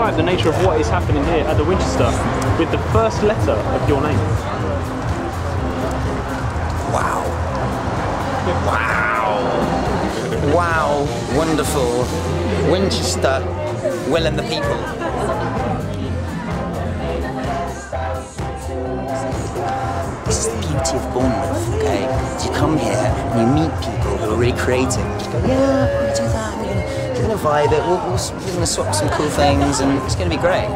describe the nature of what is happening here at the Winchester with the first letter of your name. Wow. Wow. Wow. Wonderful. Winchester, Will and the people. This is the beauty of Bournemouth, okay? You come here and you meet people who are really creative. You go, yeah, we're going to do that, we're going to vibe it, we're going to swap some cool things, and it's going to be great.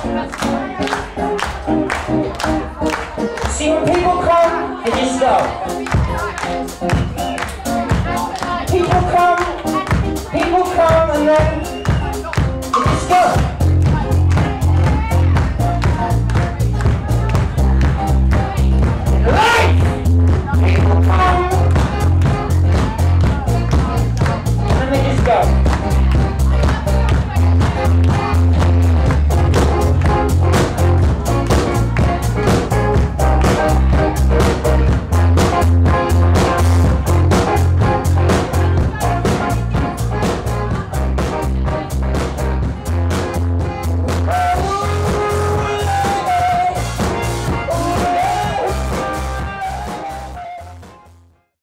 See, when people come, they just go.